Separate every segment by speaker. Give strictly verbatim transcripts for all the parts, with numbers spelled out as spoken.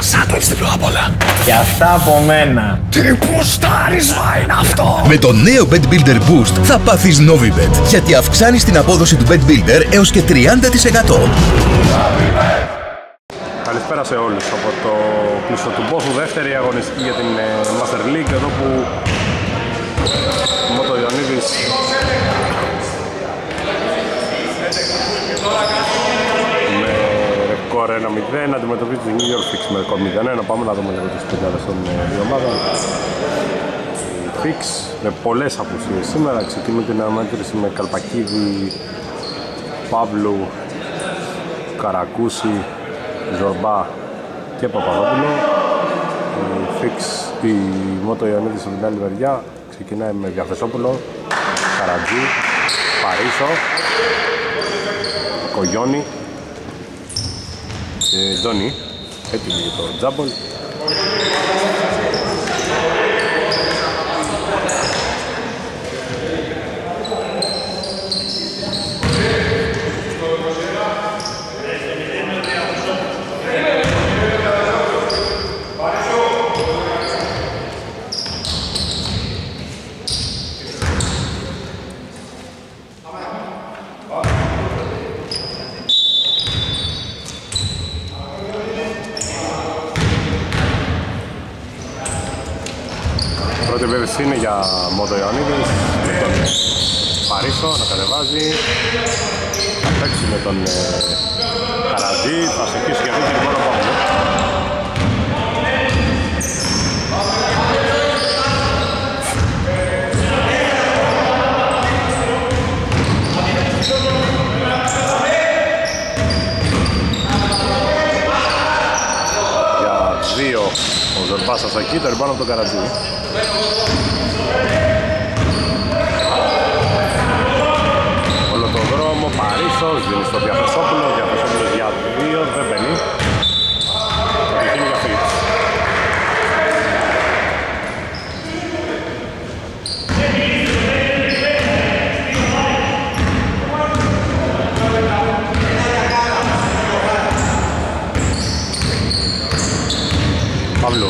Speaker 1: Μασά το έτσι πρώτα απ' όλα.
Speaker 2: Και αυτά από μένα.
Speaker 1: Τι πουστάρισμα είναι αυτό!
Speaker 3: Με το νέο Bet Builder Boost θα πάθεις Novibet, γιατί αυξάνεις την απόδοση του Bet Builder έως και τριάντα τοις εκατό.
Speaker 4: Καλησπέρα σε όλους από το πίσω του Μπόθου, δεύτερη αγωνιστική για την Master League, εδώ που ο Μότο Ιωαννίδης με ρεκόρ ένα μηδέν αντιμετωπίζει την New York Fix με ρεκόρ μηδέν ένα. Πάμε να δούμε λίγο τις πεντάδες των δύο ομάδων. Η Fix με πολλές απουσίες σήμερα, ξεκινούν την αναμέτρηση με Καλπακίδη, Παύλου, Καρακούση, Ζορμπά και Παπαδόπουλο. Η Fix, η Μότο Ιωαννίδης από την άλλη μεριά ξεκινάει με Διαθεσόπουλο, Καρατζή, Παρίσο, Κογιόνι και Ντόνι, έτοιμοι για το τζάμπολ. Πρώτη επίθεση είναι για Μότο Ιωαννίδης με τον Παρίσο να κατεβάζει, θα παίξει με τον ε, Καρατζή, θα σηκήσει για δίκη μόνο Παύλο. Για δύο ο Ζορμπάσας εκεί, το ριμπάνω από τον Καρατζή. Όλο τον δρόμο, Παρίσος, δίνει στο Διαθεσόπουλο, Διαθεσόπουλος για δύο, δεν μπαίνει. Θα γίνει για Φίτς. Παύλου.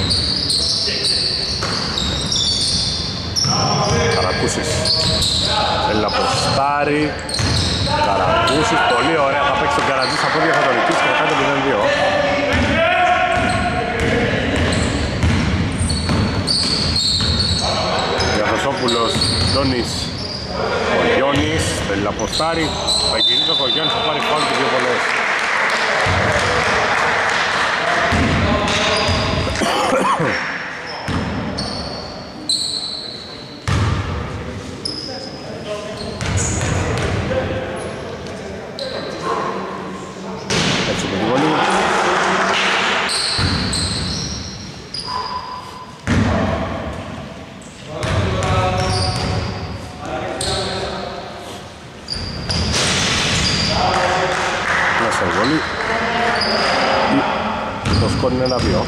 Speaker 4: Καρακούσης. Θέλει να αποστάρει. Καρακούσης. Πολύ ωραία. Θα παίξει τον Καρατζή στα πόδια, θα τον νικήσει και θα κάνει το μηδέν δύο. Διαθεσόπουλος, Ντόνης, Κογιόνης. Θέλει να αποστάρει. Θα γυρίσει ο Κογιόνης, θα πάρει φάουλ και δύο πολλές. Έτσι με τη βολή. Μέσα η βολή. Το σκόρ είναι ένα δύο.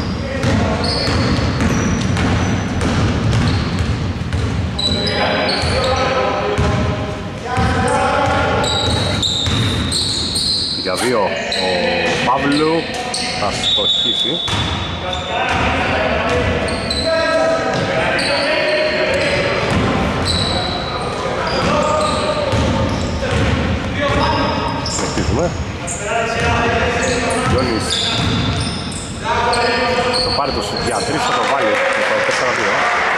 Speaker 4: Για δύο ο Παύλου θα στοχίσει. Συνεχίζουμε. Γιώνης θα το πάρει το σουτ για τρεις, θα το βάλει με το τέσσερα δύο.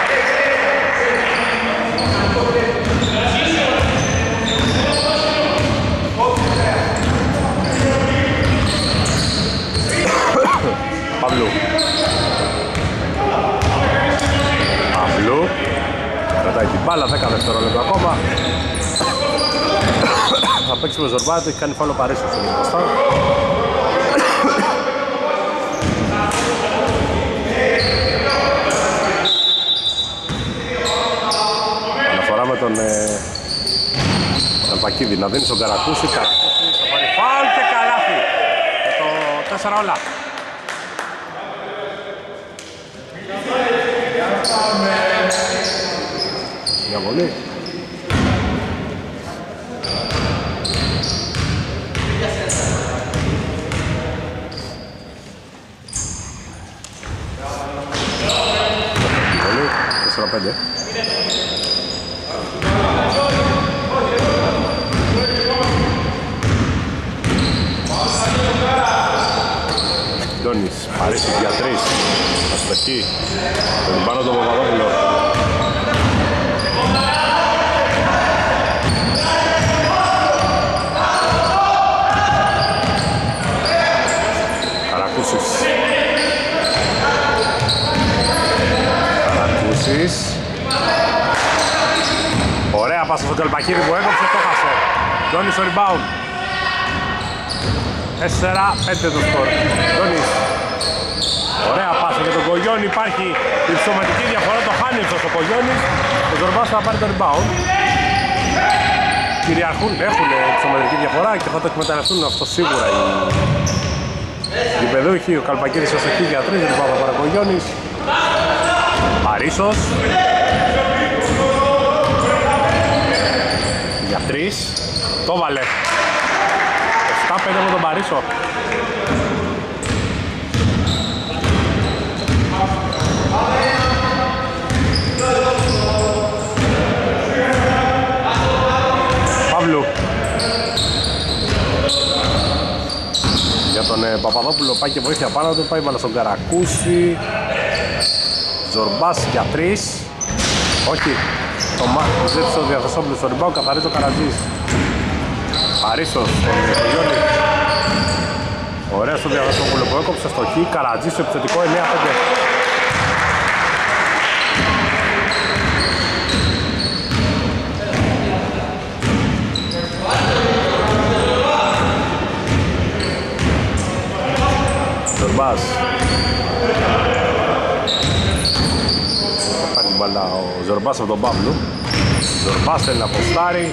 Speaker 4: Παύλου. Παύλου. Κρατάει την μπάλα, δέκα δευτερόλεπτα ακόμα. Θα παίξει με Ζορμπά, το έχει κάνει φάουλο Παρίσος στο Νικοστά. Αναφορά με τον ε, Καλπακίδη να δίνει στον Καρακούση. Καρακούση θα πάρει φάουλ και καλάθι. Με το τέσσερα όλα. Για βολή. τέσσερα πέντε. Ντόνις, Παρίσης για τρεις. Αστοχή. Τον πάνω τον Παπαδόπουλο. Καρακούσης. Καρακούσης. Ωραία πάσα στον Καλπακίδη που έκοψε, το χάσε. Ντόνις στο rebound. τέσσερα πέντε το σκορ. Ντόνις. Ωραία πάσα για τον Κογιόνι, υπάρχει η ψωματική διαφορά, το χάνει αυτός ο Κογιόνις. Ο Ζορμπάς θα πάρει το rebound. Κυριαρχούν, έχουν ψωματική διαφορά και θα το εκμεταλλευτούν αυτό σίγουρα οι γηπεδούχοι. Ο Καλπακίδης ως εκεί για τρεις, λοιπόν θα πάρει ο Κογιόνις. Παρίσος. Για τρεις. Το βάλε. επτά πέντε από τον Παρίσο. Παύλου. Για τον ε, Παπαδόπουλο πάει και βοήθεια πάνω του, πάει βάλα στον Καρακούση. Ζορμπάς για τρεις. Όχι. Το μάχη ζήτησε ο Διαθεσόπουλος στο rebound, καθαρίζει ο Καρατζής. Παρίσος, τον Γιώργη. Ωραία στο Διαθεσόπουλο που έκοψε στο χ. Καρατζής στο επιθετικό εννέα πέντε. Ζορμπάς. Θα πάρει την μπάλα ο Ζορμπάς από τον Παύλου. Ζορμπάς θέλει να ποστάρει.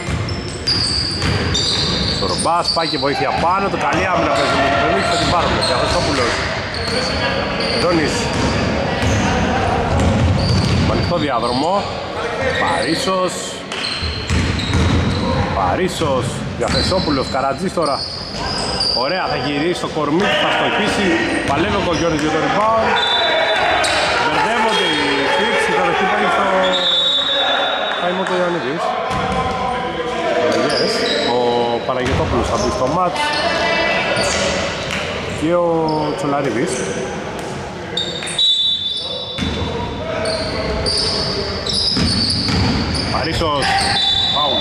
Speaker 4: Ζορμπάς πάει και βοήθεια πάνω του. Καλή άμυνα παίζει με την Πελούχη, θα την πάρουμε. Διαθεσόπουλος. Ντόνις. Με ανοιχτό διάδρομο. Παρίσος. Παρίσος. Διαθεσόπουλος. Καρατζής τώρα. Ωραία, θα γυρίσει στο κορμί του, θα στοχίσει. Παλεύει ο Κογιόνης για το rebound. Μπερδεύονται οι Φίξ, η κατοχή πάει στο... πάει μόνο το Ιωαννίδης. Ο Παναγιωτόπουλος θα μπει στο μάτς. Και ο Τσολαρίδης. Παρίσος. Φάουλ.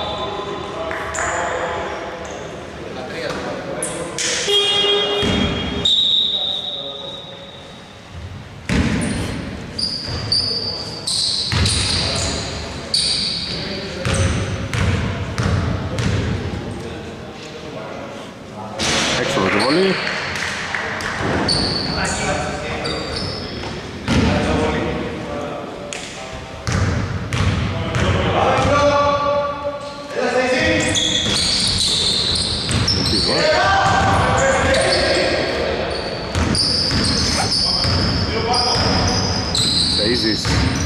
Speaker 4: Έξω με τη βολή. Σεΐζης.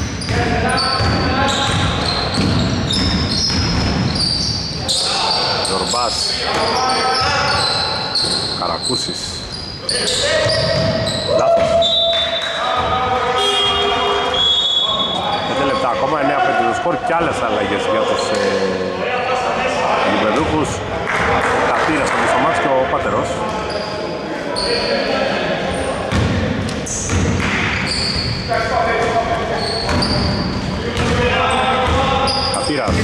Speaker 4: Ζορμπάς. Καρακούσης. Λάθος. πέντε λεπτά ακόμα, εννέα πέντε το σκορ και άλλες αλλαγές για τους ε, γηπεδούχους. Κατήρας στο μισομάτς και ο Πάτερος. Κατήρας.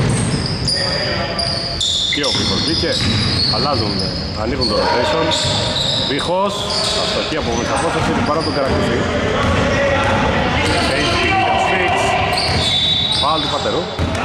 Speaker 4: Και ο Βίχος μπήκε, αλλάζουν, ανοίγουν το rotation. Βίχος, αστοχή από μεσαπόσταση, την παρά τον Καρακούση. Safety για τους Φίξ. Φάουλ του Πατερού.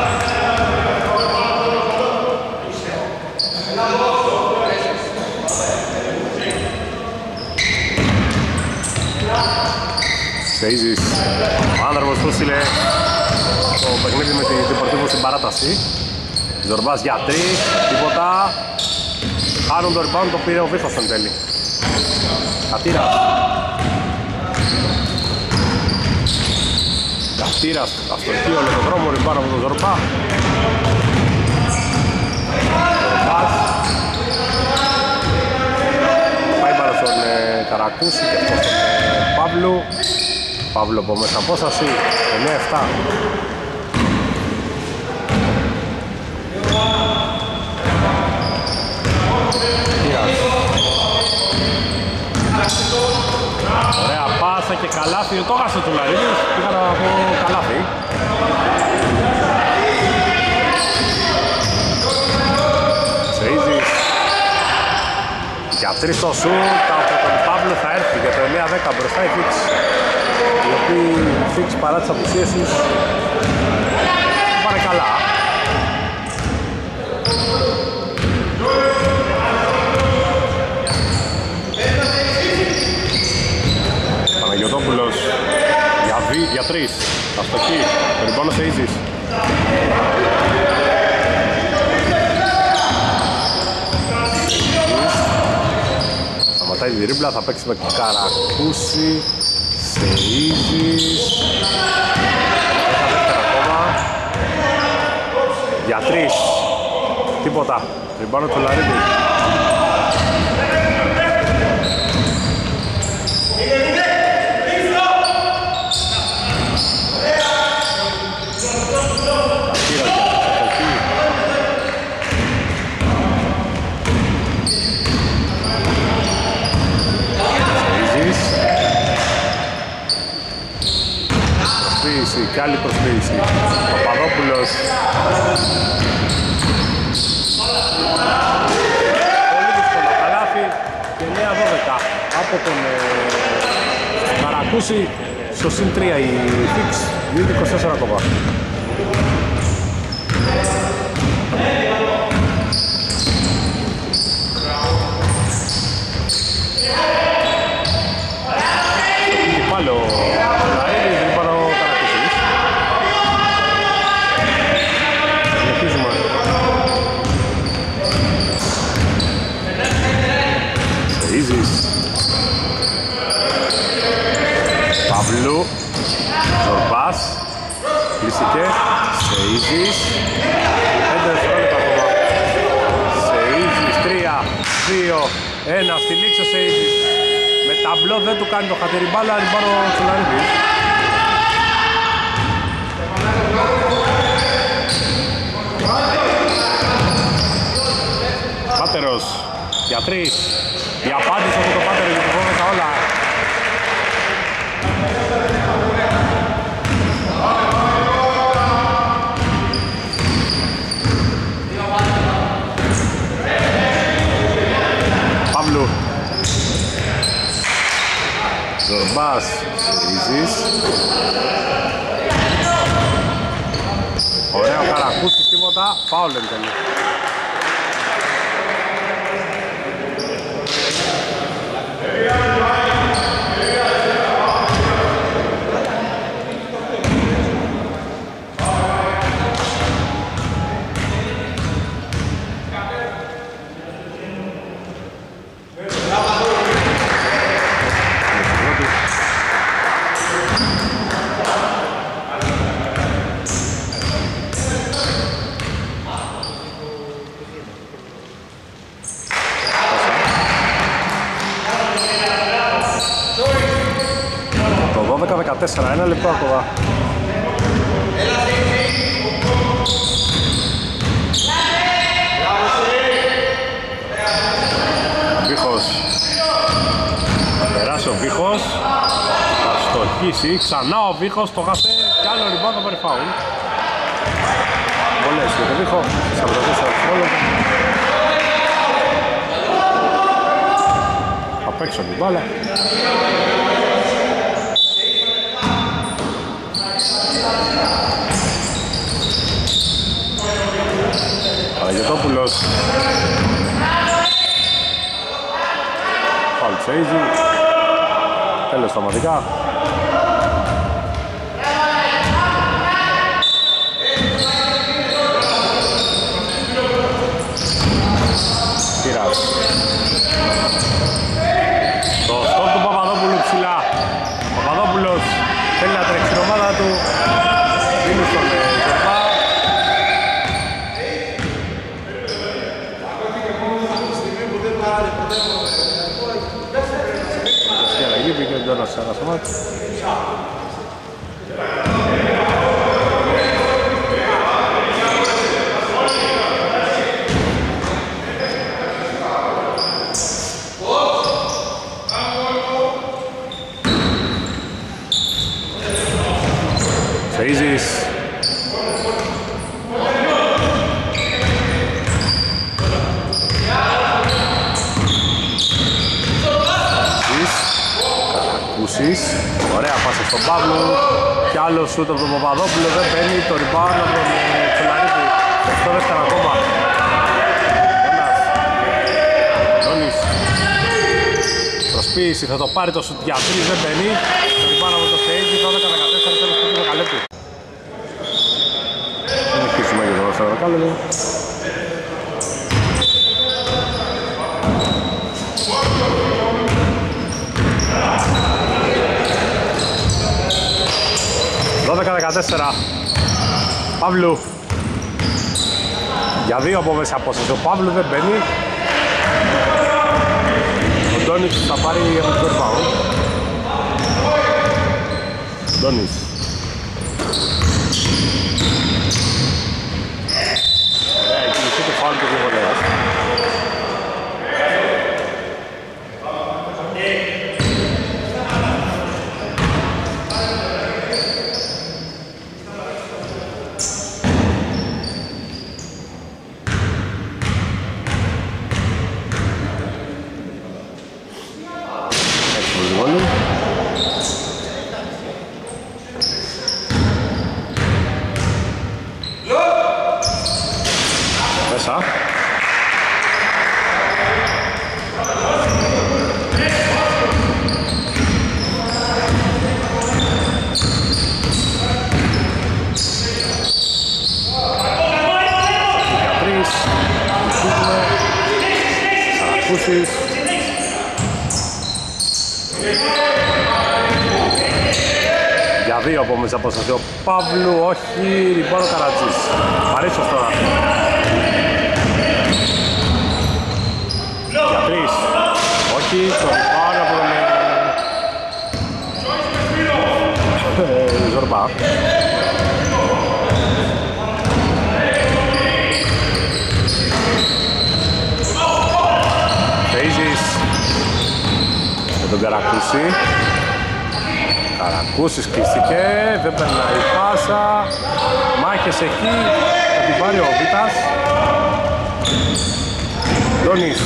Speaker 4: Σεΐζης, ο άνθρωπος που στείλε το παιχνίδι με την Deportivo στην παράταση. Ζορμπάς για τρεις, τίποτα. Χάνουν το rebound, το πήρε ο Βίχος εν τέλει. Κατήρας. Κατήρας, αστοχή όλο τον δρόμο, rebound από τον Ζορμπά. Ζορμπάς. Πάει πάνω στον ε, Καρακούση και αυτός τον ε, Παύλου. Παύλο από μέσα απόσταση, εννιά επτά. Ωραία πάσα και καλάθι, το έχασε του Λαρίδης, πήγα να πω καλάθι. Σεΐζης για τρεις στο σουτ από τον Παύλο θα έρθει για το εννιά δέκα μπροστά η Φίξ, οι οποίοι Φίξ παρά τις απουσίες τους πάνε καλά. Παναγιωτόπουλος για, βι, για τρεις, αστοχή, περιπάνω σε Ίζης. Σταματάει τη δρίμπλα, θα παίξει με Καρακούση, σε Ίζης. Έχει δεύτερα ακόμα. Για τρεις, τίποτα, περιπάνω του Λαρίδη. Και άλλη προσποίηση. Ο Παπαδόπουλος. Πολύ δύσκολο καλάθι και εννιά δώδεκα από τον ε, Καρακούση στο συν τρία η Φίξ, δύο είκοσι τέσσερα ακόμα. Πάλι ο Λαΐδης, δεν πάρω ο Καρακούσης. Συνεχίζουμε. Σεΐζης. Παύλου. Ζορμπάς. Κλείστηκε. Σεΐζης. Πέντε δευτερόλεπτα ακόμα. Σεΐζης. Τρία, δύο, ένα. Στη λήξη ο Σεΐζης. Με ταμπλό δεν του κάνει το χατήρι μπάλα, ριμπάνω ο Τσουλαρίδης. Πάτερος για τρεις. Η απάντηση από το Πάτερο για το δώδεκα όλα. Παύλου. Ζορμπάς, Σεΐζης. Ωραίο Καρακούσης, τίποτα, φάουλ εν τέλει. δεκατέσσερα, ένα λεπτό ακόμα. Βίχος. Θα περάσει ο Βίχος. Θα στοχίσει. Ξανά ο Βίχος. Το χάσε. Κι άλλο ριμπάουντ θα πάρει φάουλ. Πολλές για το Βίχο. σαράντα τέσσερα δευτερόλεπτα. Απ' έξω την μπάλα. Παναγιωτόπουλος. Φάουλ Σεΐζη. Τέλος σταματικά. Κυράς. Το στόπ του Παπαδόπουλου ψηλά. Ο Παπαδόπουλος θέλει να τρέξει την ομάδα του. Δίνει στον Ζορμπά. Και αλλαγή πήγε ο Ντόνας Σαρασμάτ. Θεΐζης. Καρακούσης. Ωραία πάσα στον Παύλο. Κι άλλο σούτ από τον Παπαδόπουλο. Δεν παίρνει το rebound από τον Τσολαρίτη. οκτώ δεύτερα ακόμα. Τόνις. Προσποίηση, θα το πάρει το σουτ για τρεις, δεν παίρνει. Το rebound από το Θεΐζη, δώδεκα δεκατέσσερα, τέλος του δεκαλέπτου. Συνεχίσουμε για το δεύτερο δεκάλεπτο. δώδεκα δεκατέσσερα. Παύλου. Για δύο από μέσα απόσταση. Ο Παύλου δεν μπαίνει. Ο Ντόνις θα πάρει από το rebound. Ντόνις. Ε, κινηθεί το φάουλ του διαβολέας. Για δύο από μέσα απόσταση ο Παύλου, όχι, λοιπόν ο Καρατζής. Παρίσος τώρα. Για τρεις, όχι, το πάνω από τον Ζορμπά. Θεΐζης με τον Καρακούση. Καρακούσης κλείστηκε, δεν περνάει η πάσα. Μάχες εκεί, θα την πάρει ο Βίτας. Ντόνις.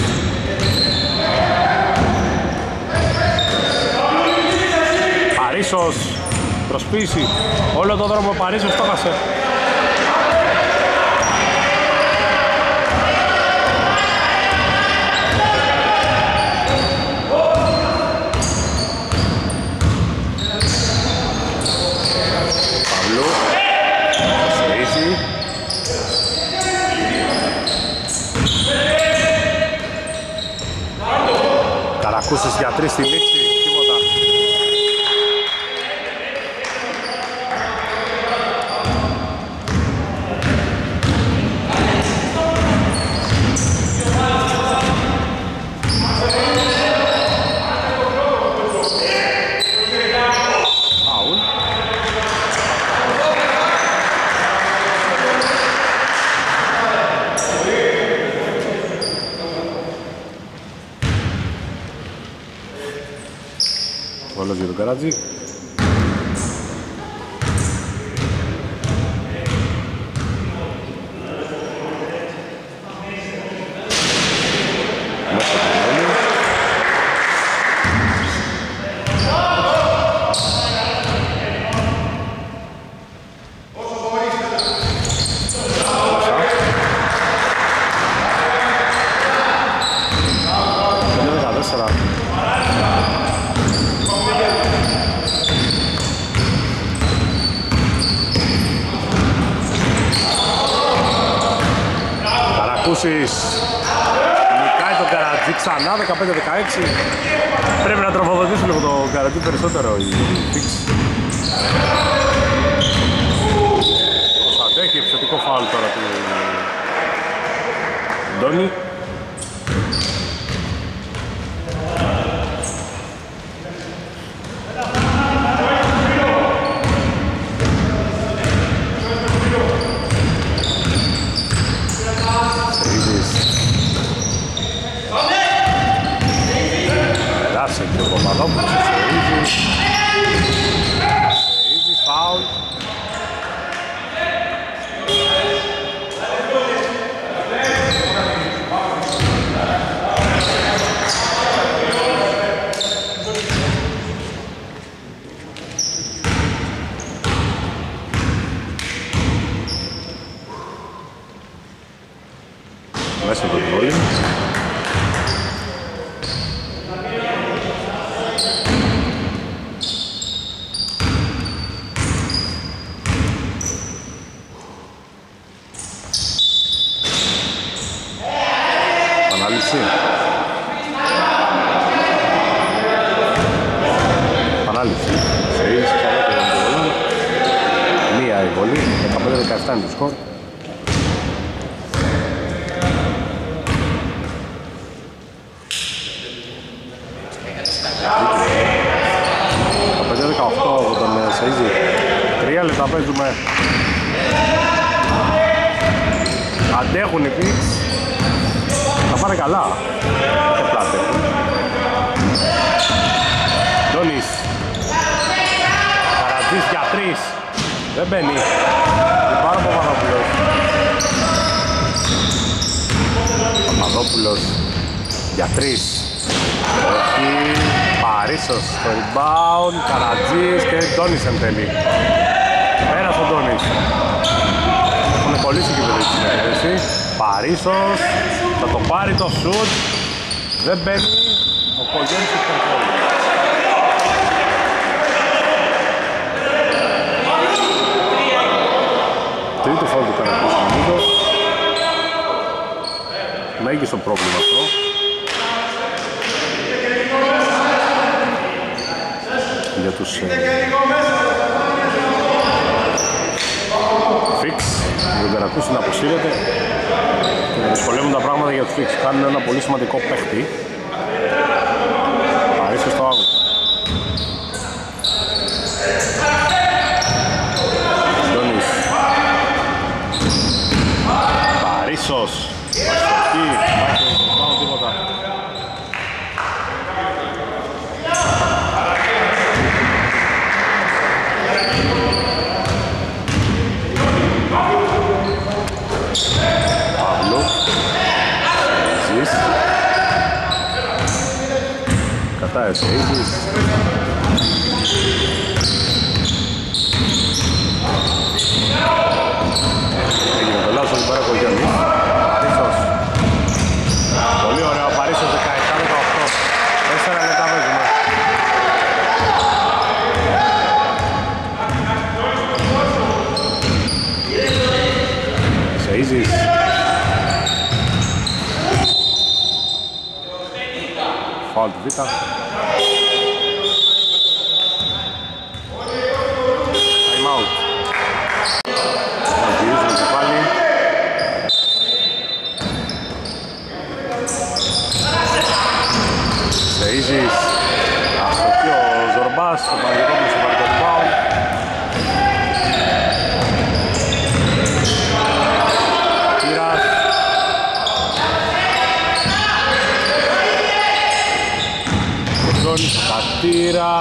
Speaker 4: Παρίσος, προσποίηση. Όλο το δρόμο ο Παρίσος το χάσε. Καρακούσης για τρεις στη λήξη, τίποτα. Φάουλ. Βόλος για τον Καρατζή. Καρακούσης νικάει τον Καρατζή ξανά, δεκαπέντε δεκαέξι. Πρέπει να τροφοδοτήσουν λίγο τον Καρατζή περισσότερο οι Fix. Ως αντέχει, επιθετικό φάουλ τώρα του Ντόνι. Περάσε και ο Παπαδόπουλος, Θεΐζης. Θεΐζης, φάουλ. επανάληψη. Σε ίσως ξανά και τον Πολόν. Μία η βολή, δεκαπέντε δεκαεπτά είναι το σκορ. δεκαπέντε δεκαοκτώ από τον Σεΐζη. Τρία λεπτά παίζουμε. Αντέχουν οι Pix. Θα πάνε καλά. Και απλά αντέχουν. Ντόνις. Καρατζής για τρεις. Δεν μπαίνει. Δεν πάρω από Παπαδόπουλος. Παπαδόπουλος για τρεις. Όχι. Παρίσος στο rebound. Καρατζής και Ντόνις εν τέλει. Πέρασε ο Ντόνις. Έχουν κολλήσει και παιδί στην έκθεση. Παρίσος. Θα το πάρει το σουτ. Δεν μπαίνει. Ο Κογιόνης του κοντρόλ. Τρίτο φάουλ του Καρατζής νομίζω. Μέγιστο πρόβλημα αυτό. Για τους Fix, οι Βερακούς να αποσύρεται και δυσκολεύουν τα πράγματα για τους Fix. Κάνουν ένα πολύ σημαντικό παίχτη. Παρίσος στο out. Ντόνις. Παρίσος. Αστοχή. Μάχη, δεν πάω τίποτα. Παύλου. Σεΐζης. Κατά Σεΐζης. Έγινε το λάθος, την πάρει ο Κογιόνης. Παρίσος. Πολύ ωραίο, Παρίσος δεκαεπτά δεκαοκτώ. Τέσσερα λεπτά παίζουμε. Σεΐζης. Φάουλ του Β. Time out. Να γυρίζουμε και πάλι. Σεΐζης. Αστοχή ο Ζορμπάς, ο Παναγιώτης στο παρκό του φάουλ. Τύρας. Κοντώνης, Κατήρας.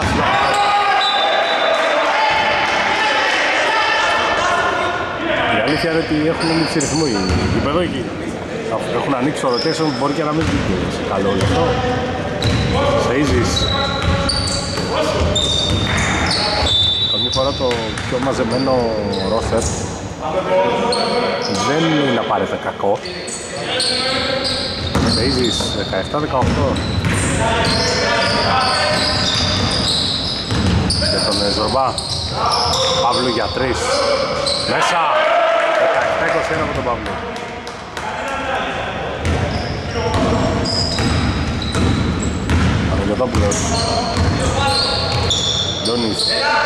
Speaker 4: Η αλήθεια είναι ότι έχουν λήψει ρυθμό οι γηπεδόικοι. Έχουν ανοίξει το rotation, μπορεί και να μην βγει καλό όλο αυτό. Σεΐζης. Καμιά φορά το πιο μαζεμένο roster δεν είναι απαραίτητα κακό. Σεΐζης δεκαεπτά δεκαοκτώ. Και τον Ζορμπά. Παύλου για τρεις. Μέσα. δεκαεπτά είκοσι ένα από τον Παύλου. Παναγιωτόπουλος. Ντόνις.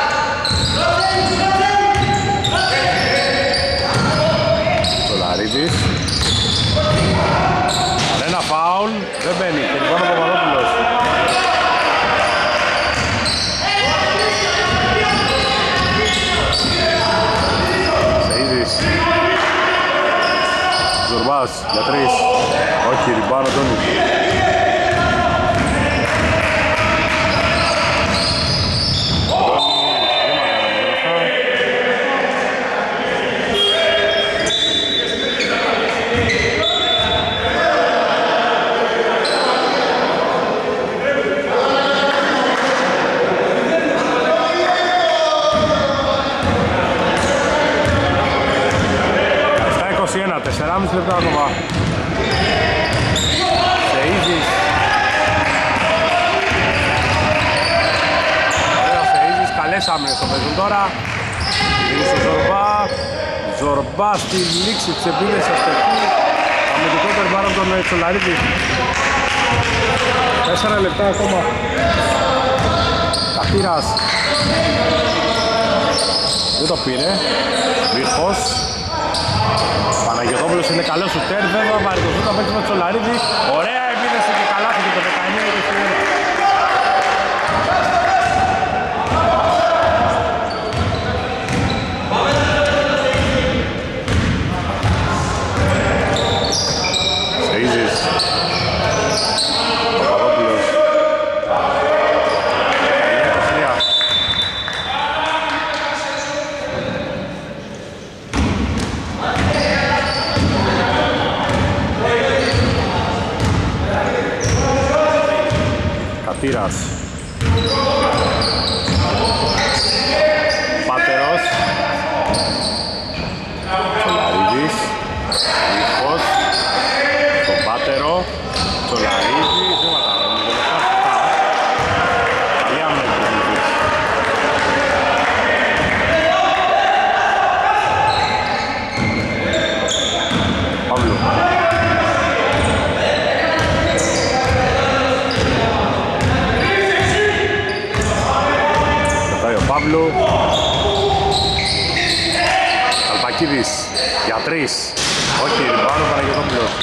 Speaker 4: Σολαρίδης. Ένα φάουλ. Δεν μπαίνει. Και λοιπόν ο Παπαδόπουλος. Σεΐζης. Ζορμπάς για τρεις. Όχι, ριμπάνω Ντόνις. τεσσεράμισι λεπτά ακόμα. Σεΐζης. Ωραία Σεΐζης, καλές άμυνες το παίζουν τώρα. Είναι στο Ζορμπά. Ζορμπά στη λήξη της επίδεσης αστοχή. Αμυντικό τερμπάρο από τον Τσολαρίδη. Τέσσερα λεπτά ακόμα. Κατήρας. Δεν το πήρε. Βίρχος. Παναγιωτόπουλος είναι καλός σουτέρ. Βέβαια πάρει το σουτ, θα παίξει με Τσολαρίδη. Ωραία επίδεση και καλάθι και το δεκαεννιά είκοσι ένα. Σεΐζης. Παπαδόπουλος. δεκαεννιά είκοσι τρία. Κατήρας. Πάτερος. Τσολαρίδης. Βίχος. Στον Πάτερο. Τσολαρίδης. Βήματα. Καλή άμυνα του Βίχος. Παύλου. Παύλου. Καλπακίδης για τρεις. Όχι, πάνω Παναγιωτόπουλος.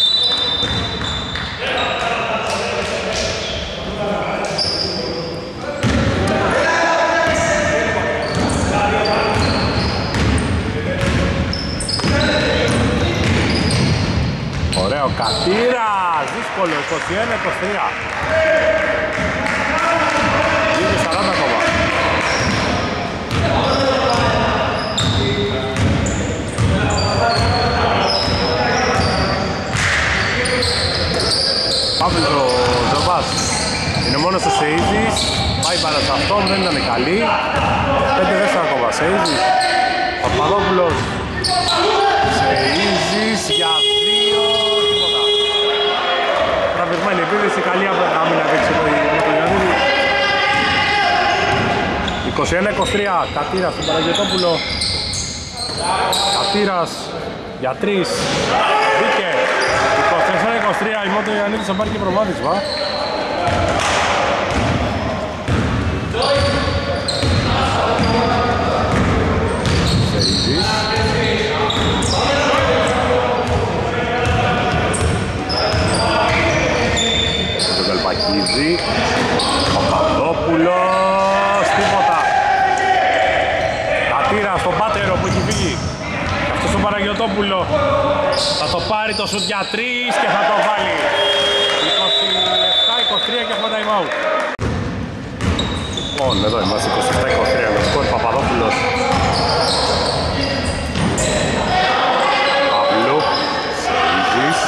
Speaker 4: Ωραίο Κατήρας. Δύσκολο. είκοσι ένα είκοσι τρία. δύο σαράντα ακόμα. Παύλος ο Ζομπάς είναι μόνος ο Σεΐζης, πάει πάνω σε αυτόν, δεν ήταν καλή. πέντε τέσσερα ακόμα, Σεΐζης, Παπαδόπουλος, Σεΐζης για δύο, τίποτα. Τραβηγμένη επίδεση, καλή άμυνα δείξει το Ιωαννίδη. είκοσι ένα είκοσι τρία, Κατήρας στον Παναγιωτόπουλο. Κατήρας για τρεις, μπήκε. είκοσι τέσσερα είκοσι τρία, η Μότο Ιωαννίδης θα πάρει και προβάδισμα. Σεΐζης. Το Καλπακίδη. Παπαδόπουλος. Τίποτα. Κατήρα στον Πάτερο που έχει φύγει. Αυτό στον Παναγιωτόπουλο. Θα το πάρει το σουτ για τρεις και θα το βάλει. είκοσι επτά είκοσι τρία και έχουμε time out. Λοιπόν, εδώ είμαστε είκοσι επτά είκοσι τρία με σκορ Παπαδόπουλος. Παύλου. Σεΐζης.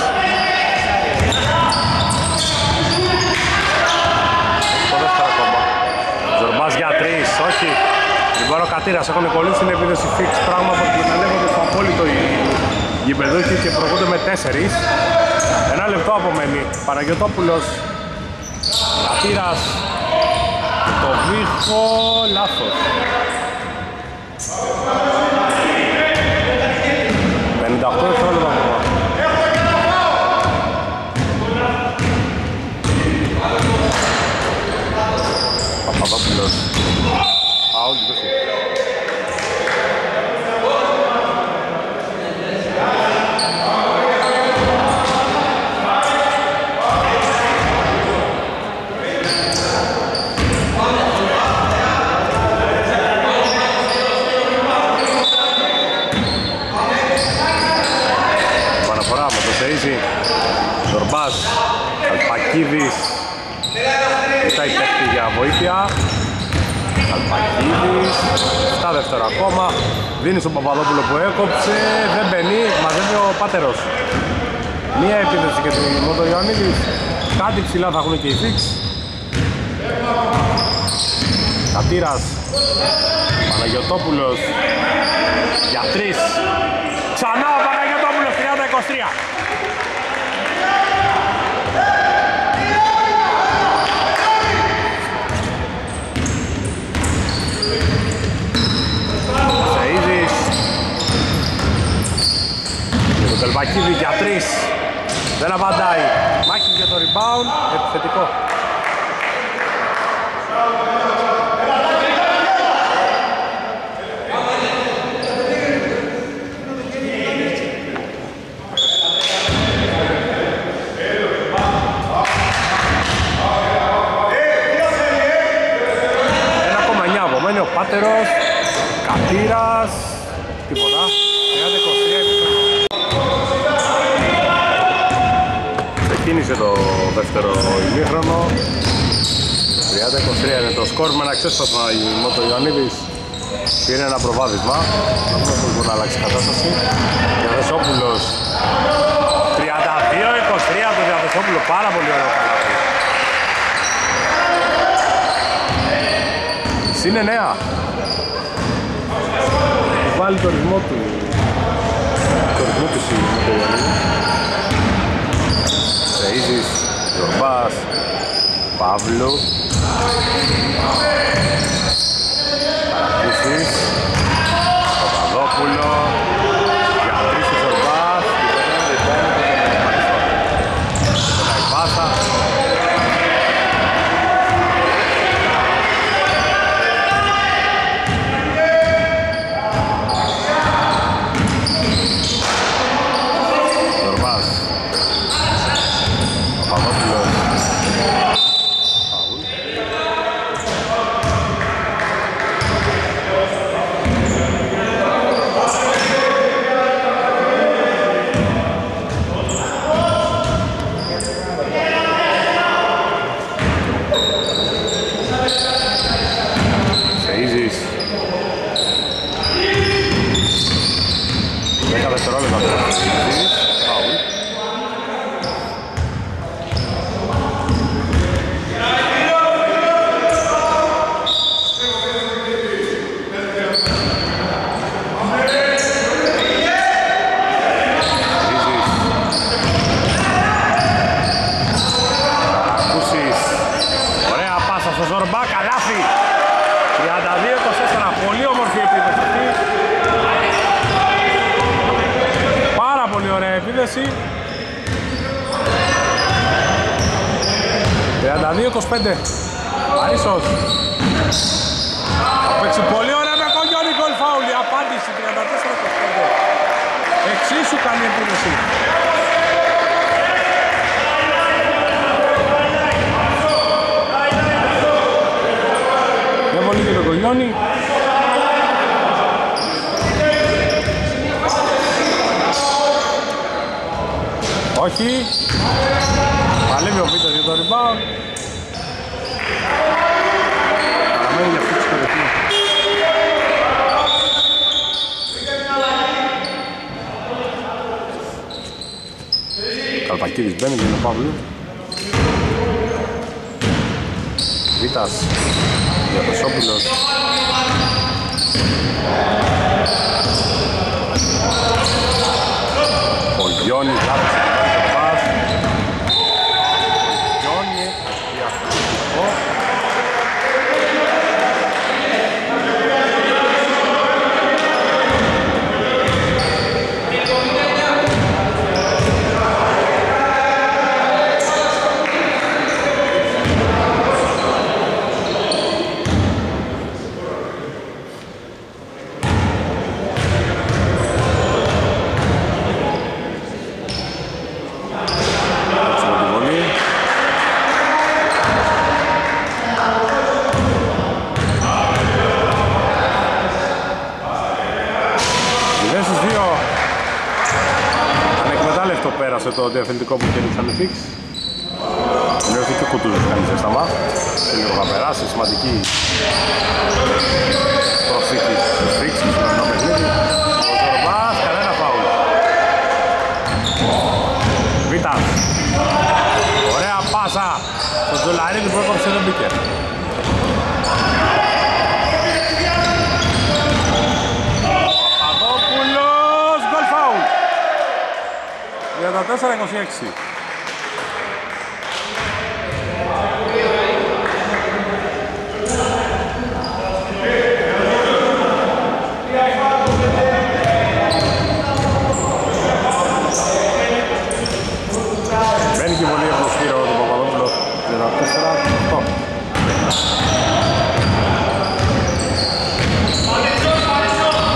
Speaker 4: Το δεύτερο ακόμα. Ζορμπάς για τρεις, όχι. Λοιπόν, ο Κατήρας έχουν κολλήσει την επίδεση fix, πράγμα που εκμεταλλεύονται στο απόλυτο γηπεδούκι και προχωρούνται με τέσσερις. Ένα λεπτό απομένει. Παναγιωτόπουλος. Κατήρας. Το Βίχο. Λάθος. πενήντα οκτώ δευτερόλεπτα ακόμα. Παπαδόπουλος. Αόλ, Βίχο. Ζορμπάς, Καλπακίδης. Ζητάει παίκτη για βοήθεια. Καλπακίδης. επτά δεύτερα ακόμα. Δίνει στον Παπαδόπουλο που έκοψε. Δεν μπαίνει. Μαζεύει ο Πάτερος. Μία επίδεση και την Μότο Ιωαννίδης. Κάτι ψηλά θα έχουν και οι Φίξ. Κατήρας. Παναγιωτόπουλος. Για τρεις. Ξανά ο Παναγιωτόπουλος. τριάντα είκοσι τρία. Σεΐζης. Το Τελβακίδη για τρεις. Δεν απαντάει. Μάχης για το rebound. Επιθετικό. Παπάτερος, Κατήρας, τίποτα. τριάντα είκοσι τρία. Ξεκίνησε το δεύτερο ημίχρονο. τριάντα είκοσι τρία είναι το σκορ με ένα ξέσπασμα. Η Μότο Ιωαννίδης πήρε ένα προβάδισμα. Να δούμε πώς μπορεί να αλλάξει η κατάσταση. Διαδεσόπουλος τριάντα δύο είκοσι τρία από τον Διαδεσόπουλο, πάρα πολύ ωραίο καλάθι. Συν εννέα. Βάλει το ρυθμό του. Το ρυθμό του η Μότο Ιωαννίδης. Σεΐζης, Ζορμπάς, Παύλου, Καρακούσης, Παπαδόπουλο, για τρεις ο Ζορμπάς, η πάσα. Ζορμπάς, Παπαδόπουλος, φάουλ. Σεΐζης, δέκα δευτερόλεπτα τώρα. Σεΐζης, φάουλ. Ζορμπά, καλάθι! τριάντα δύο είκοσι τέσσερα, πολύ όμορφη επίθεση αυτή. Πάρα πολύ ωραία επίθεση. τριάντα δύο είκοσι πέντε, Αρίσος. Θα παίξει πολύ ωραία με Κογιόνι, γκολ φάουλ. Η απάντηση τριάντα τέσσερα είκοσι πέντε. Εξίσου καλή επίθεση. Πολύ και το Κογιόνι. Όχι. Παλεύει ο Πίτας για το rebound. Παραμένει για αυτή τη σκορευτή. Καλπακίδης μπαίνει για τον Παύλου. Βίτας, Διαδεσόπουλος. Ο Γιώνης λάθος το πας. Ο Γιώνης διαφορετικό. Πέρασε το διαφελτικό που κέρδισαν οι Fix. Μειώθηκε και ο Κουτούζος κάνει ζέσταμα. Και λίγο θα περάσει, σημαντική προσθήκη στους Fix στο σημερινό παιχνίδι. Ο Ζορμπάς, κανένα φάουλ. Βίτας. Ωραία πάσα. Το Τζολαρίδη που έκοψε δεν μπήκε. Παπαδόπουλος, γκολ φάουλ. τριάντα τέσσερα είκοσι έξι. Μπαίνει και πολύ ευλοσφύρο τον Παπαδόπουλο. τριάντα τέσσερα οκτώ.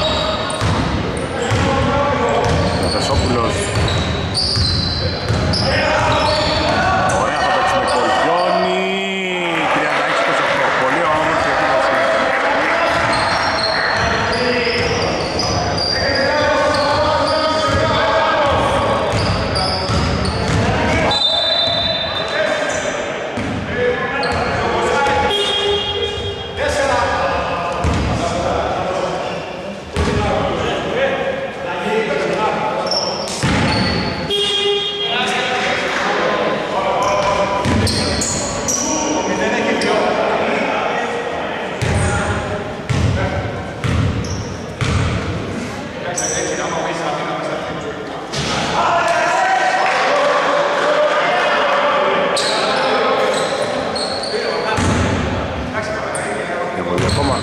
Speaker 4: Διαδεσόπουλος. δευτερόλεπτα ακόμα.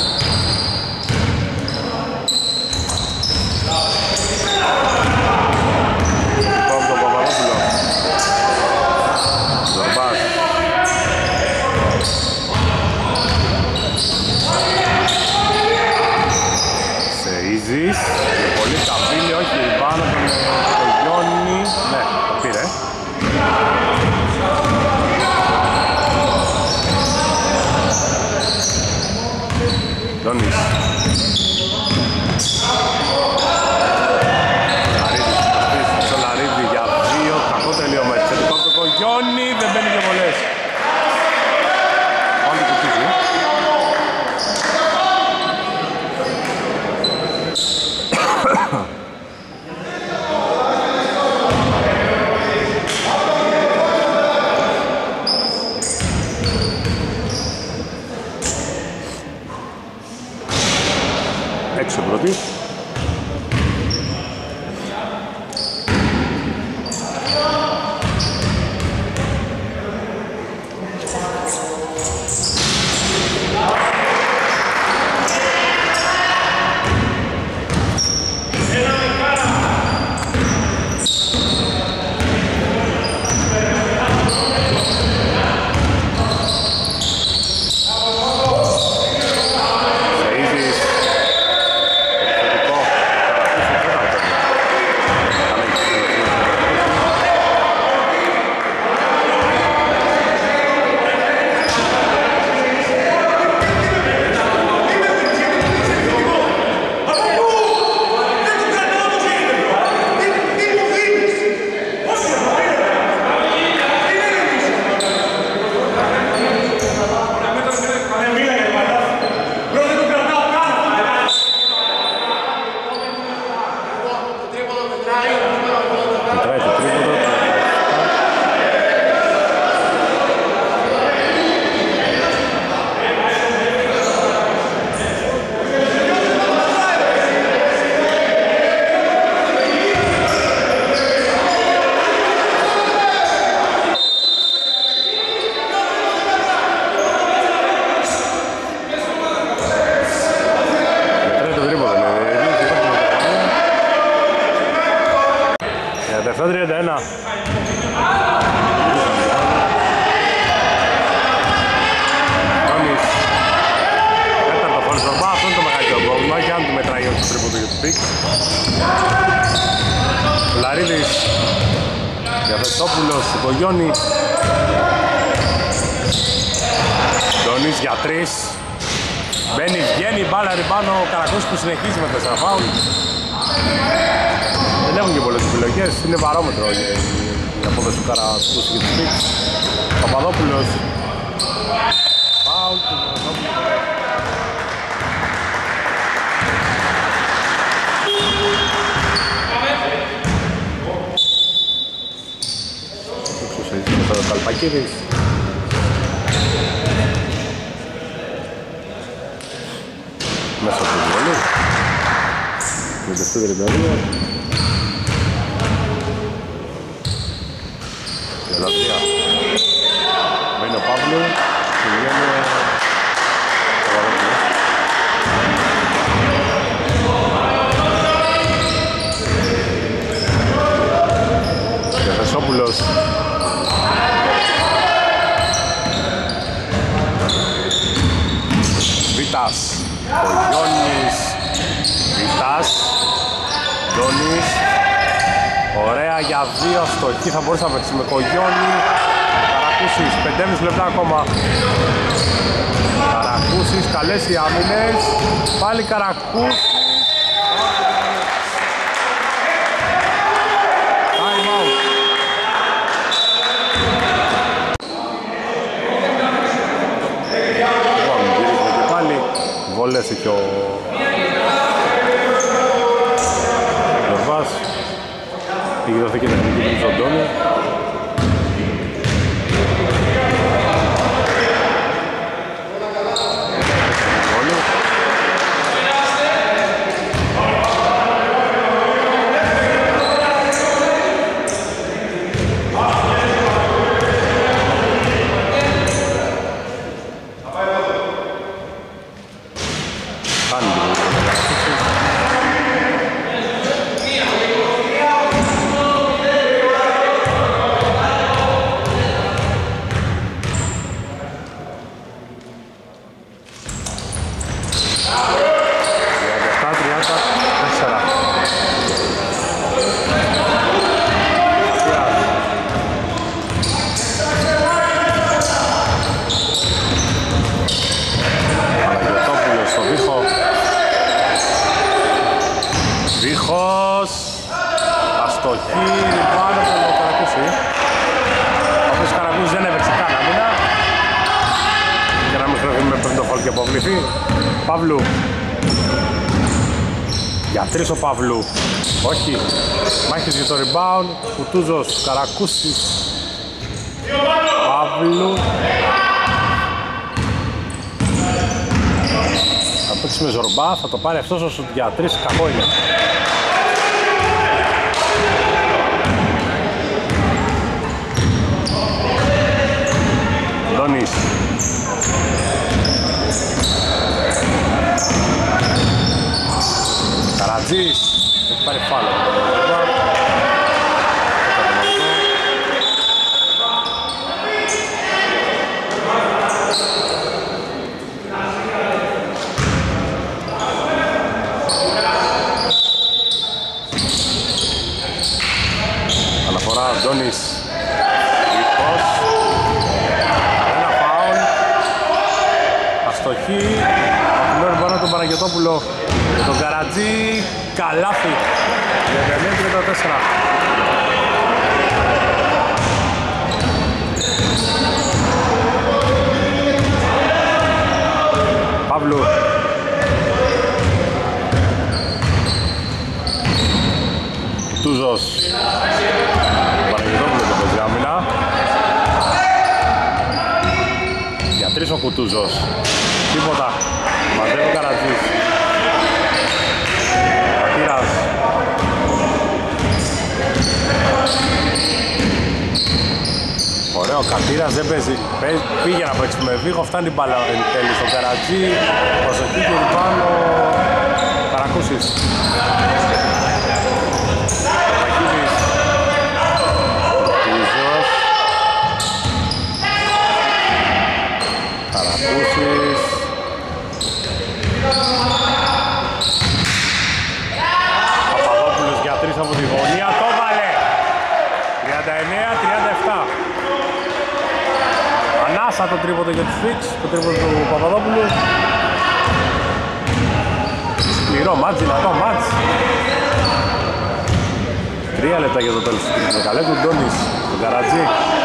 Speaker 4: Πάμε τον Παπαδόπουλο. Ζορμπάς. Σεΐζης. Και πολύ καπίλη, όχι πάνω τον Γιόνι. Ναι, το πήρε. Ντόνις. Λαρίδης, στο Λαρίδη για δύο, κακό τελείωμα. Επιθετικό από τον Γιόνι, δεν μπαίνει και πολλές. Πάλι κουτίζει. Έξω πρώτη. τριάντα ένα. Τόνις. Τέταρτο φόλ Ζορμπά, αυτό είναι το μεγαλύτερο πρόβλημα και αν του μετράει όχι το τρίποντο για το πικ. Λαρίδης. Διαθετόπουλος, το Γιόνι. Τόνις για τρεις. Μπαίνει, βγαίνει, μπάλα ριμπάνω, ο Καρακός που συνεχίζει με τέσσερα φάουλ. Δεν έχουν και πολλές επιλογές, είναι βαρόμετρο για η απόδοση του Καρακούς και του Πιτς. Παπαδόπουλος. Φάουλ του Παπαδόπουλου. Έξω σε ζήτημα ο Καλπακίδης. Μέσα από την βολή. Με το δεύτερο περίοδο. Ελαφριά. Μένει ο Παύλου και βγαίνει ο Παπαδόπουλος. Διαθεσόπουλος. Βίτας. Κογιώνης. Βίτας. Ντόνης. Ωραία για δύο στο εκεί θα μπορούσε να παίξει με Κογιώνη. Καρακούσης, πέντε και μισό λεπτά ακόμα. Καρακούσης, καλές οι άμυνες. Πάλι Καρακούσης. Time out. Λοιπόν, γυρίζουμε και πάλι. Βολές και ο Λορβάς. Πήγε δοθεί και τεχνική του Ζοντώνη. κάνει την αστοχή, πάνω από το Καρακούση. Ο οποίος Καρακούσης δεν έπαιξε καν άμυνα. Για να μην χρειάζεται πριν το φόλ και αποβληθεί. Παύλου. Για τρεις ο Παύλου. Όχι. Μάχης για το rebound. Κουτούζος, Καρακούσης. Παύλου. Θα παίξει με Ζορμπά, θα το πάρει αυτός ο σουτ για τρεις, κακό είναι. Ντόνις. Καρατζής, έχει πάρει φάλο. Αναφορά Ντόνις. Αστοχή, από πάνω τον Παναγιωτόπουλο, τον Καρατζή, καλάθι, δεκαεννιά τριάντα τέσσερα. Παύλου. Τούζος. Παναγιωτόπουλο τον παίζει άμυνα. Για τρεις ο Κουτούζος. Τίποτα. Μαζεύει ο Καρατζής. Πατήρας. Ωραίο, ο Κατήρας δεν παίζει. Πήγε να παίξει με Βίχο, φτάνει η μπάλα εν τέλει στον Καρατζή. Προσοχή και πάνω Καρακούσης. Πακίδης. Κουτούζος. Καρακούσης. Παπαδόπουλος για τρεις από τη γωνία, το βάλε! τριάντα εννέα τριάντα επτά. Ανάσα το τρίποντο για τους Φίξ, το τρίποντο του Παπαδόπουλου. Σκληρό μάτς, δυνατό μάτς. Τρία λεπτά για το τέλος του τρίτου δεκαλέπτου. Ντόνις, τον Καρατζή.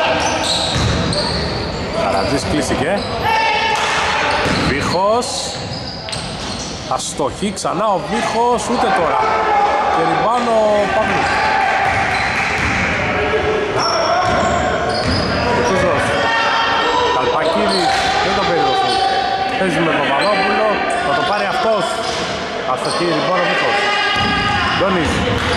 Speaker 4: Καρατζής κλείσηκε. Βίχος. Αστοχή ξανά ο Βίχος, ούτε τώρα. Και ριμπάνω ο Παύλου. Κουτούζος. Καλπακίδης, δεν το περιδοθούν. Παίζει με Παπαδόπουλο, θα το πάρει αυτός. Αστοχή, ριμπάνω ο Βίχος. Ντόνις.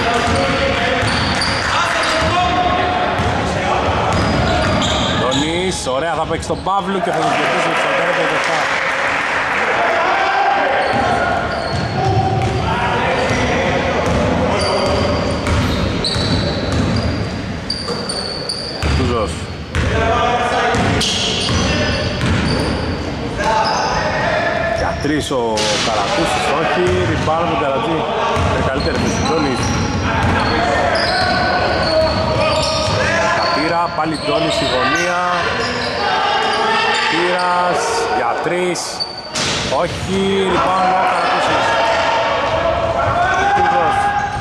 Speaker 4: Ντόνις, ωραία, θα παίξει τον Παύλου και θα τον κερδίσει με εξήντα πέντε δεκαεπτά. Για τρεις ο Καρακούσης, όχι, ριμπάνω τον Καρατζή, είναι καλύτερη με Ντόνις. Κατήρα, πάλι Ντόνις στη γωνία. Κατήρας, για τρεις, όχι, ριμπάνω ο Καρακούσης. Κουτούζος.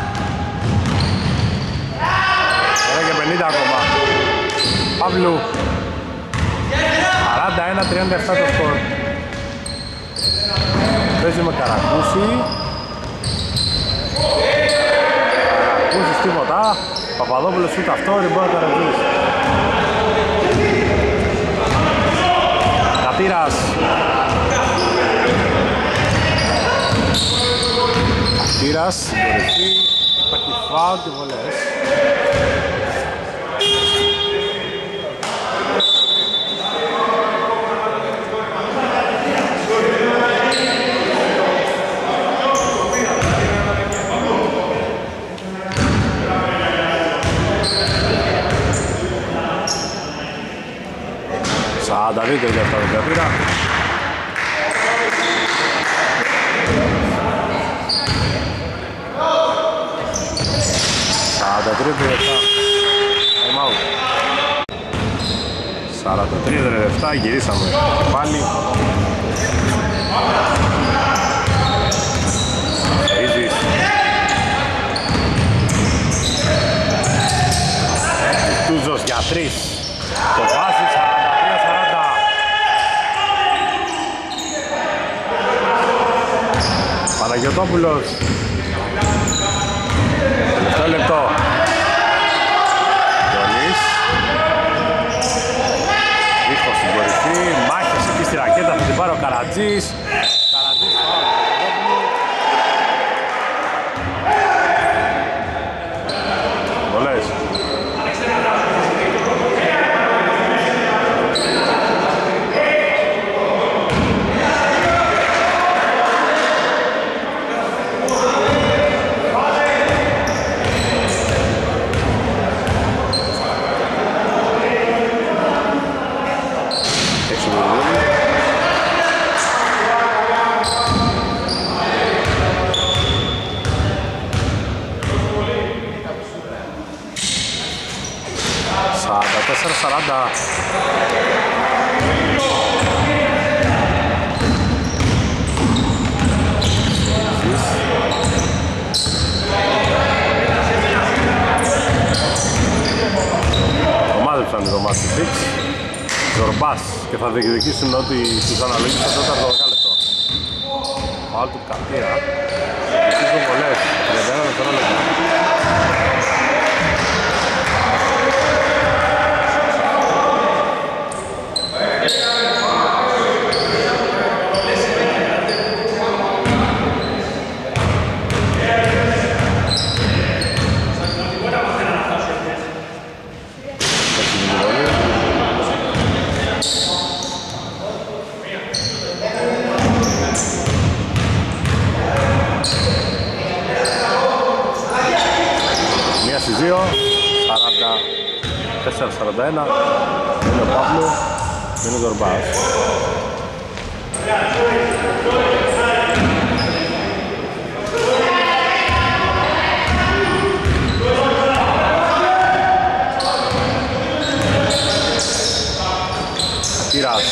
Speaker 4: Ωραία και πενήντα ακόμα. Παύλου. σαράντα ένα τριάντα επτά το σκορ. Παίζει με Καρακούση. Καρακούσης τίποτα. Παπαδόπουλος ούτε αυτό, ριμπάνω Καρακούσης. Κατήρας. Κατήρας, συντορευτεί. Υπάρχει φάουλ και βολές. καλύτερη για αυτά τα πήρα. σαράντα τρία τριάντα επτά. Time out. σαράντα τρία τριάντα επτά, γυρίσαμε και πάλι. Ίζης. Τούζος για τρεις. Το βάζει σαράντα τρία σαράντα. Παναγιωτόπουλος. Τελευταίο λεπτό. Γιονής. Βίχος στην κορυφή. Μάχες εκεί στη ρακέτα, θα την πάρει ο Καρατζής. Καρατζής φάουλ. Βολές. σαράντα τέσσερα σαράντα. Ομάδεψαν το μάτι Fix. Ζορμπάς και θα διεκδικήσουν ότι στους αναλογείς στο τέταρτο δεκάλεπτο. Φάουλ του Κατήρα. Διεκδικήσουν πολλές. τριάντα ένα δευτερόλεπτα. σαράντα τέσσερα σαράντα ένα. Είναι ο Παύλου. Είναι ο Ζορμπάς. Τύρας.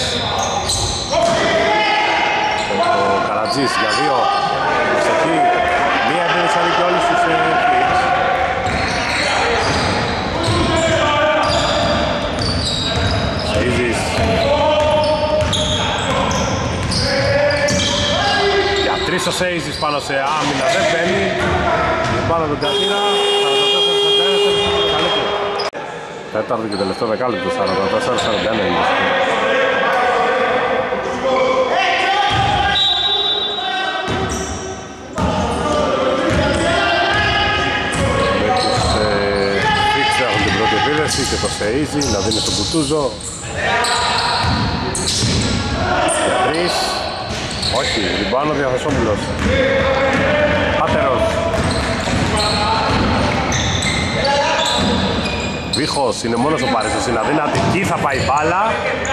Speaker 4: Ο Καρατζής για δύο. Προσοχή. Μία εμπερισαρή και όλους τους Fix. Σεΐζης. Για τρεις ο Σεΐζης πάνω σε άμυνα, δεν μπαίνει. Πάνω τον Κατήρα. σαράντα τέσσερα σαράντα ένα. Τέταρτο και τελευταίο δεκάλεπτο. σαράντα τέσσερα σαράντα ένα. Και το Σεΐζη να δίνει στον Κουτούζο. Για τρεις. Όχι, ριμπάνω Διαθεσόπουλος. Πάτερος. Βίχος, είναι μόνος ο Παρίσος, είναι αδύνατη. Εκεί θα πάει μπάλα.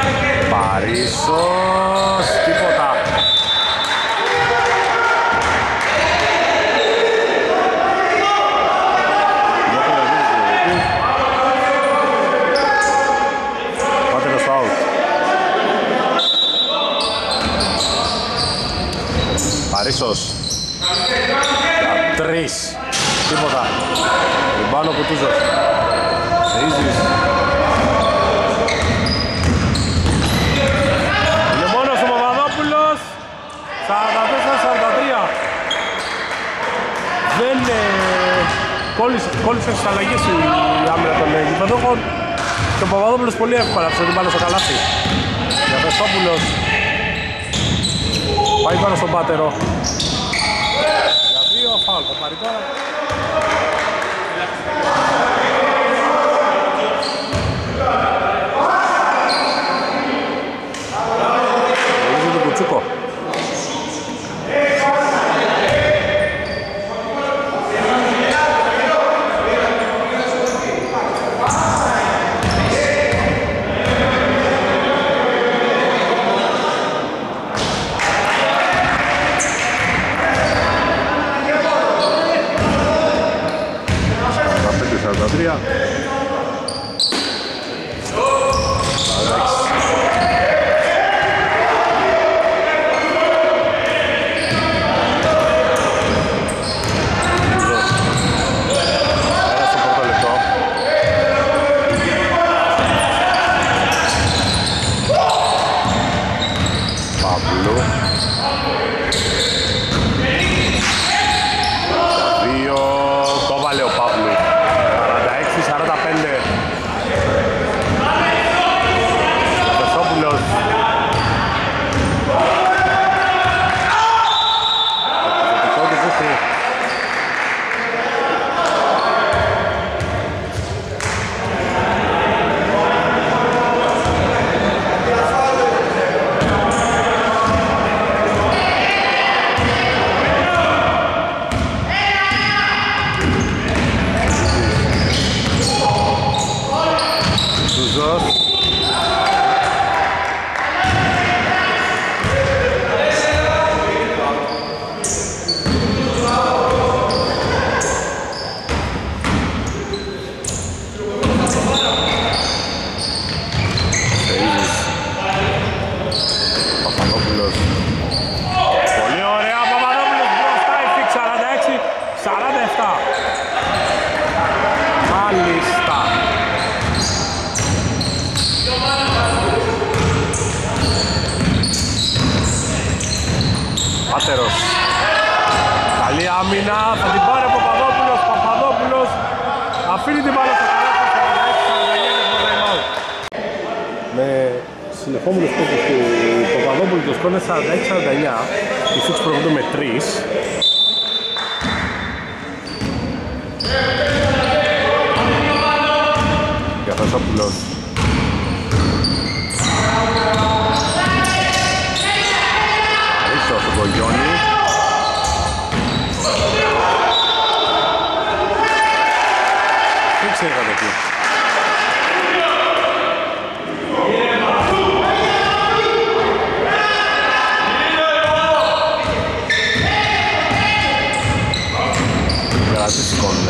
Speaker 4: Παρίσος, τίποτα. Παρίσος για τρεις. Τίποτα. Ριμπάνω Κουτούζος. Σεΐζης. Είναι μόνος ο Παπαδόπουλος. σαράντα τέσσερα σαράντα τρία. Δεν ε, κόλλησε, κόλλησε στις αλλαγές η άμυνα των γηπεδόχων. Και ο Παπαδόπουλος πολύ εύκολα άφησε την μπάλα στο καλάθι. Διαθεσόπουλος. Πάει πάνω στον Πάτερο. Για δύο, φάουλ, θα πάρει τώρα. Νομίζω τον Κουτσούκο. Πάτερος. Καλή άμυνα, θα την πάρει ο Παπαδόπουλος. Παπαδόπουλος αφήνει την μπάλα στο καλάθι. Με συνεχόμενους πόντους του Παπαδόπουλου το σκόρ είναι σαράντα έξι σαράντα εννιά. Οι Φίξ προηγούνται με τρεις. Διαθεσόπουλος. Ρίξω στον Κογιόνι. Φίξ είχατε εκεί. Κρατήσει κόλλε.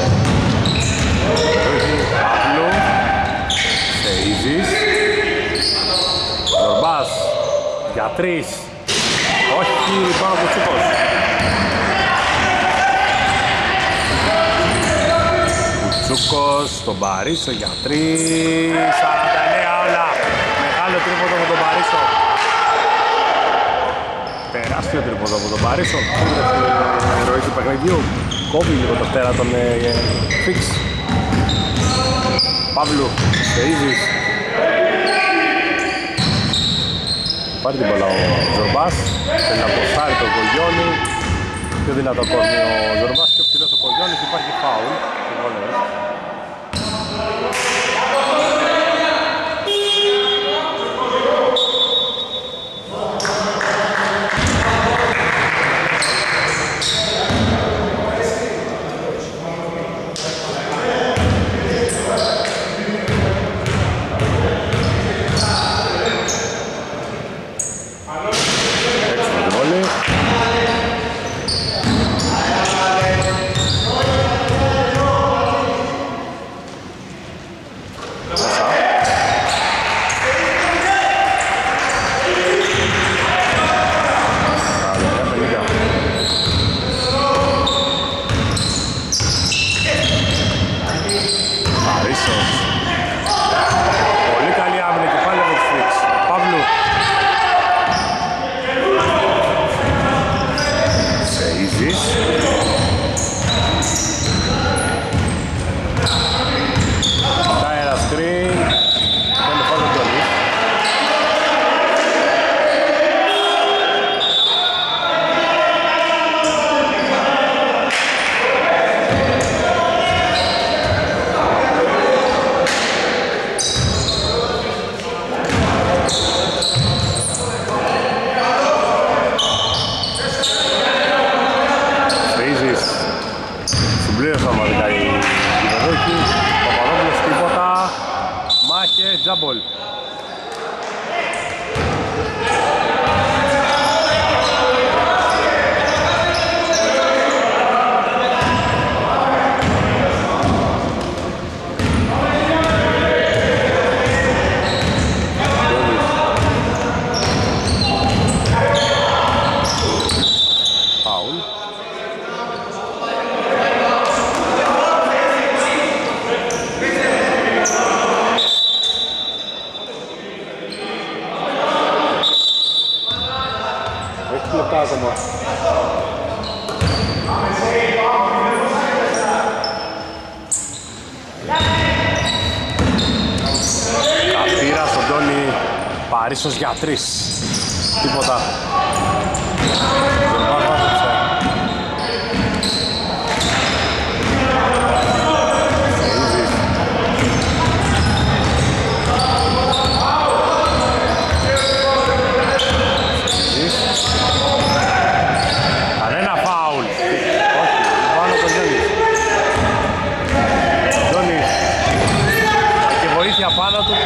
Speaker 4: Παύλου. Στεΐζης. Ζορμπάς. Για τρεις. Όχι, πάνω από Τσούκος. Τσούκος, τον Παρίσο για τρεις. σαράντα εννέα όλα. Μεγάλο τρίποδο από τον Παρίσο. Τεράστιο τρίποδο από τον Παρίσο. Στην ροή του παιχνιδιού. Κόβει λίγο το πτέρα τον Φίξ. Παύλου, Στεΐζης. Πάρει την μπάλα ο Ζορμπάς. Θέλει να ποστάρει τον Κογιόνι. Πιο δυνατό κόρνει ο Ζορμπάς. Πιο ψηλός ο Κογιόνις. Υπάρχει φάουλ. Τζάμπολ. Καπήρας στον Τόνι, Παρίσος για τρεις. Τίποτα. Πάνω του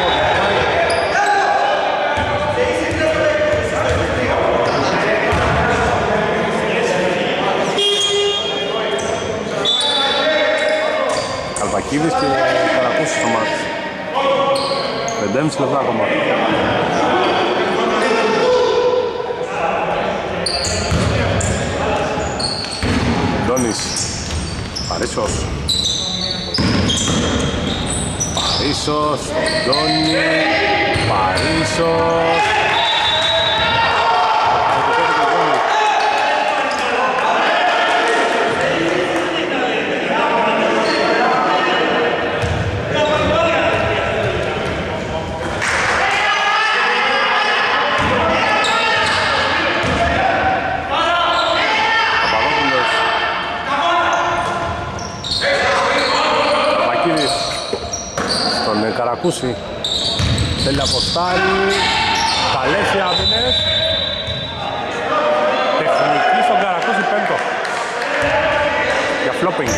Speaker 4: Καλπακίδης και Καρακούσης στο μάτι. πεντέμισι λεπτά ακόμα. Ντόνις Παρίσος Παρίσος, Ντόνι, Παρίσος. Καρακούση. Θέλει να αποστάρει. Καλές οι άμυνες. Τεχνική στον Καρακούση, πέμπτο. Για φλόπινγκ.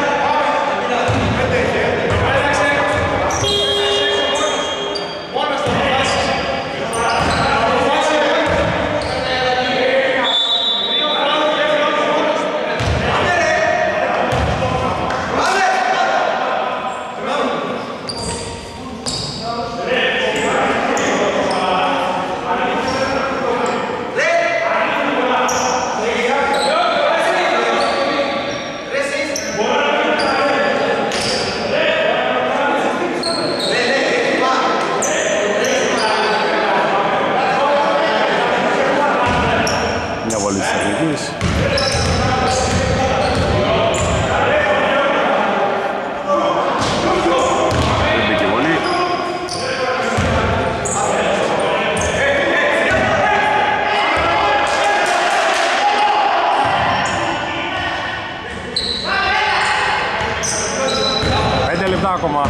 Speaker 4: Ακόμα.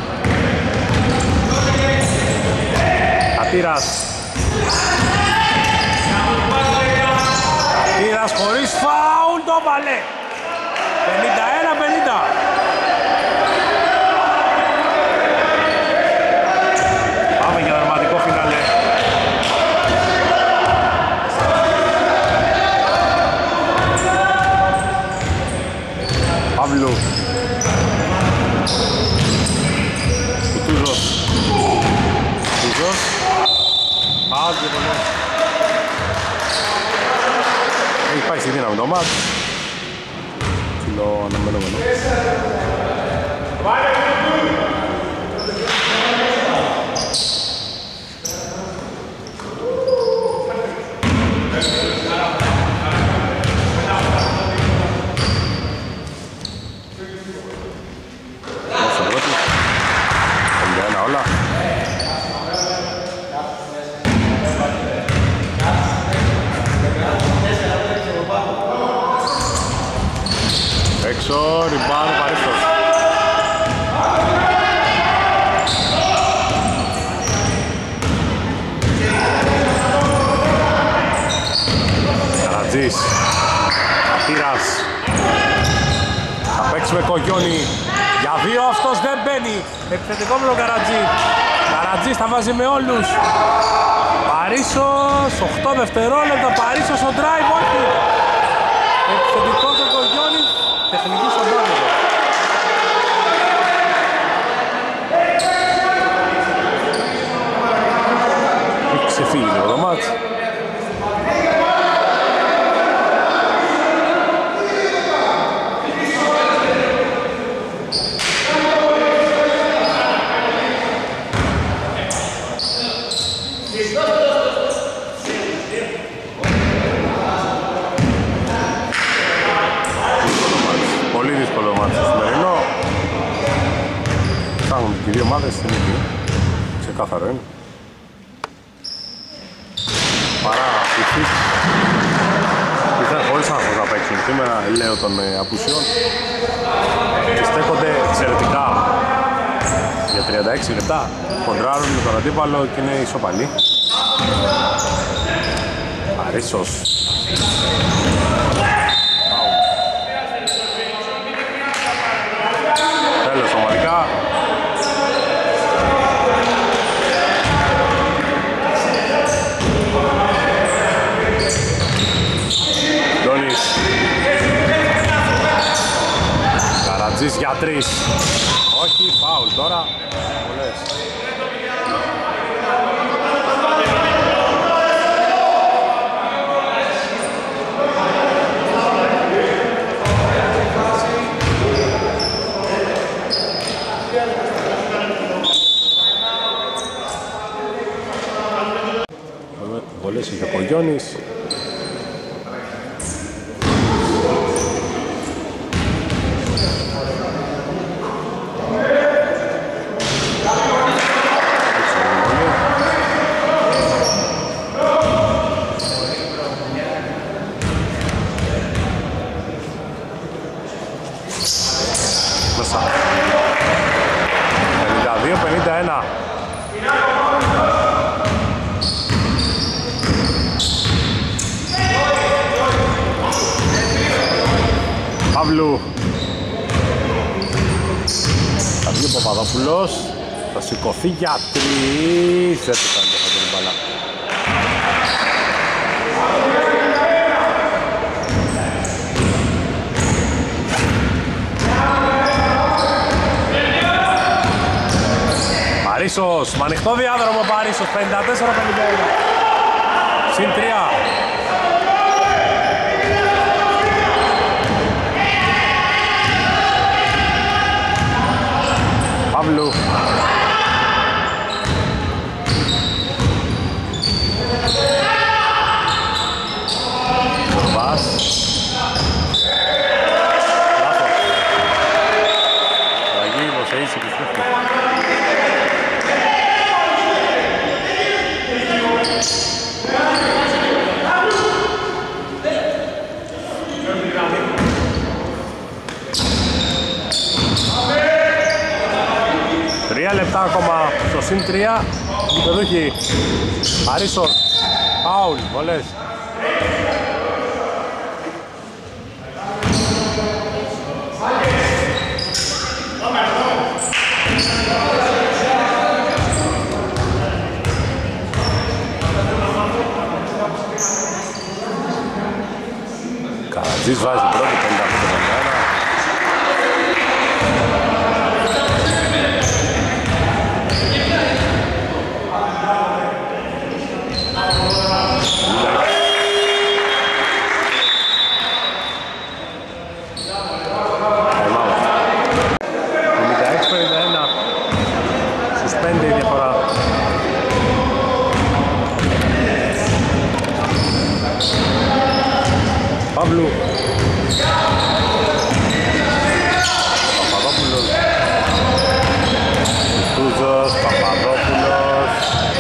Speaker 4: Κατήρας. Κατήρας χωρίς φάουλ, το βάλε. πενήντα ένα πενήντα. Πάμε για δραματικό φινάλε. Παύλου. Κουτούζος. Κουτούζος. Πάω και πολύ. Έχει πάει στη δύναμη το μάτς. Ψηλό αναμενόμενο. Έξω, ριμπάουν, Παρίστος. Καρατζής. Κατήρας. Θα παίξει με Κογιόνι. Για δύο αυτός δεν μπαίνει. Επιθετικό με τον Καρατζή. Καρατζής θα βάζει με όλους. Παρίσος, οκτώ δευτερόλεπτα. Παρίσος ο drive, όχι. Επιθετικό του Κογιόνι. Τεχνική στον Πάβελο. Έχει ξεφύγει λίγο το μάτς. Πολύ δύσκολο μάτι στο σημερινό. Φτάνουν και οι δύο ομάδες στην ίδια. Ξεκάθαρο είναι. Παρά η Φίξ ήταν χωρίς άγχος να παίξουν σήμερα, λέω των απουσιών. Και στέκονται εξαιρετικά για τριάντα έξι λεπτά. Κοντράρουν με τον αντίπαλο και είναι ισοπαλή. Παρίσος. Τέλος ομαδικά. Ντόνις. Καρατζής για τρεις. Όχι, φάουλ τώρα. Πολλές. Πολλές είχε ο Κογιόνις. Μέσα. πενήντα δύο πενήντα ένα. Παύλου. Θα βγει ο Παπαδόπουλος. Θα σηκωθεί για τρεις. Δεν του κάνει το την μπάλα. Παρίσος, με ανοιχτό διάδρομο Παρίσος, πενήντα τέσσερα πενήντα ένα. Συν τρία. Παύλου. Πας. Λάθος. Ραγίδος, έτσι επιστρέφει. Τρία λεπτά ακόμα στο συν τρία. Γηπεδούχοι. Παρίσος. Φάουλ. Βολές. Καρατζής βάζει την πρώτη πενήντα πέντε πενήντα ένα. Παύλου. Παπαδόπουλος. Κουτούζος, Παπαδόπουλος.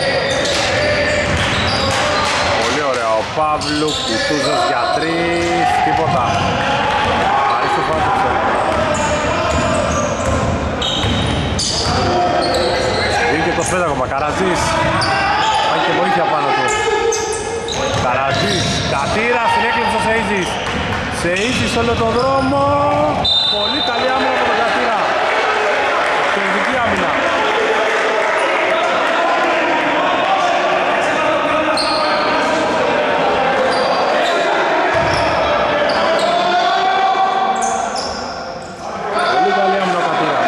Speaker 4: Πολύ ωραία ο Παύλου, Κουτούζος για τρεις, τίποτα. Παρίσος βάζεψε. δύο και είκοσι πέντε ακόμα, Καρατζής. Πάει και βοήθεια πάνω του. Καρατζής, Κατήρας, την έκλειψε ο Σεΐζης. Σεΐζης όλο τον δρόμο. Πολύ καλή άμυνα από τον Κατήρα. Εξαιρετική άμυνα. Πολύ καλή άμυνα ο Κατήρας.